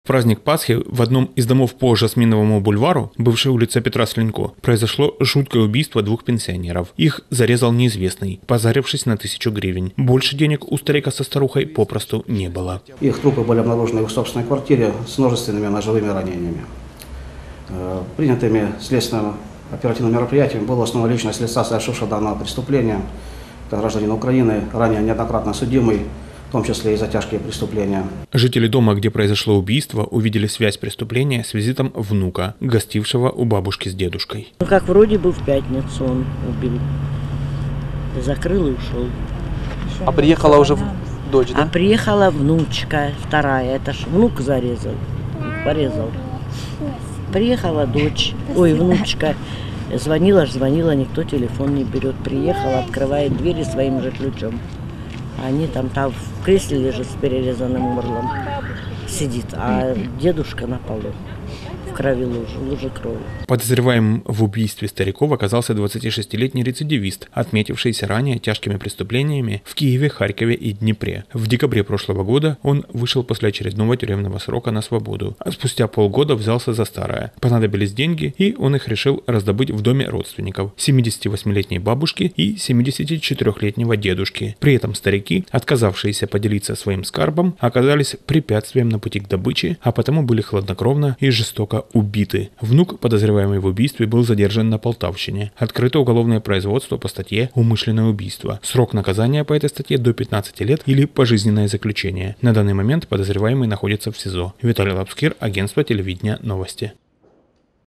В праздник Пасхи в одном из домов по Жасминовому бульвару, бывшей улице Петра Слинько, произошло жуткое убийство двух пенсионеров. Их зарезал неизвестный, позарившись на 1000 гривен. Больше денег у старика со старухой попросту не было. Их трупы были обнаружены в их собственной квартире с множественными ножевыми ранениями. Принятыми следственным оперативным мероприятием была основана личность лица, совершившего данное преступление. Это гражданин Украины, ранее неоднократно судимый, в том числе и за тяжкие преступления. Жители дома, где произошло убийство, увидели связь преступления с визитом внука, гостившего у бабушки с дедушкой. Ну, как вроде бы в пятницу он убил. Закрыл и ушел. А приехала уже дочь, да? А приехала внучка вторая. Это ж внук зарезал, порезал. Приехала дочь, внучка. Звонила, никто телефон не берет. Приехала, открывает двери своим же ключом. Они там в кресле лежит с перерезанным горлом, сидит, а дедушка на полу, в крови лужа крови. Подозреваемым в убийстве стариков оказался 26-летний рецидивист, отметившийся ранее тяжкими преступлениями в Киеве, Харькове и Днепре. В декабре прошлого года он вышел после очередного тюремного срока на свободу, а спустя полгода взялся за старое. Понадобились деньги, и он их решил раздобыть в доме родственников – 78-летней бабушки и 74-летнего дедушки. При этом старики, отказавшиеся поделиться своим скарбом, оказались препятствием на пути к добыче, а потому были хладнокровно и жестоко убиты. Внук, подозреваемый в убийстве, был задержан на Полтавщине. Открыто уголовное производство по статье «Умышленное убийство». Срок наказания по этой статье до 15 лет или пожизненное заключение. На данный момент подозреваемый находится в СИЗО. Виталий Лапскир, агентство телевидения «Новости».